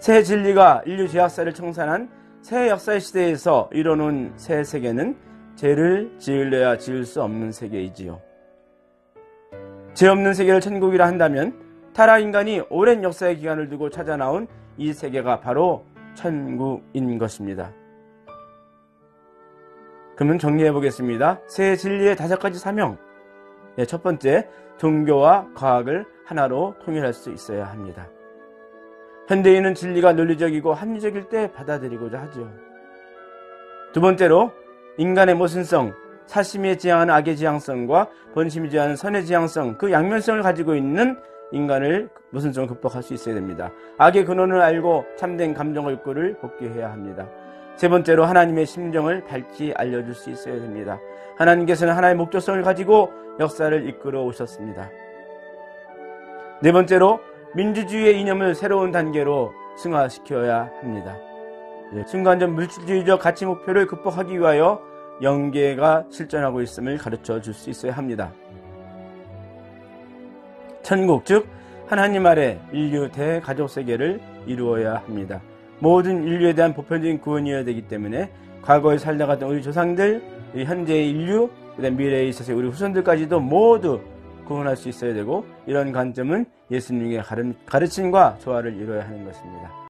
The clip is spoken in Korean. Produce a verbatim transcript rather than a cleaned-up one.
새 진리가 인류 죄악사를 청산한 새 역사의 시대에서 이뤄놓은 새 세계는 죄를 지으려야 지을 수 없는 세계이지요. 죄 없는 세계를 천국이라 한다면 타락 인간이 오랜 역사의 기간을 두고 찾아 나온 이 세계가 바로 천국인 것입니다. 그러면 정리해 보겠습니다. 새 진리의 다섯 가지 사명. 네, 첫 번째, 종교와 과학을 하나로 통일할 수 있어야 합니다. 현대인은 진리가 논리적이고 합리적일 때 받아들이고자 하죠. 두 번째로, 인간의 모순성, 사심이 지향하는 악의 지향성과 본심이 지향하는 선의 지향성, 그 양면성을 가지고 있는 인간을 모순성을 극복할 수 있어야 됩니다. 악의 근원을 알고 참된 감정의 꼴을 복귀해야 합니다. 세 번째로, 하나님의 심정을 밝히 알려줄 수 있어야 됩니다. 하나님께서는 하나의 목적성을 가지고 역사를 이끌어 오셨습니다. 네 번째로, 민주주의의 이념을 새로운 단계로 승화시켜야 합니다. 순간적 물질주의적 가치 목표를 극복하기 위하여 영계가 실존하고 있음을 가르쳐 줄 수 있어야 합니다. 천국, 즉 하나님 아래 인류 대가족 세계를 이루어야 합니다. 모든 인류에 대한 보편적인 구원이어야 되기 때문에 과거에 살다 갔던 우리 조상들, 현재의 인류, 그다음 미래에 있어서 우리 후손들까지도 모두 구원할 수 있어야 되고, 이런 관점은 예수님의 가르침과 조화를 이루어야 하는 것입니다.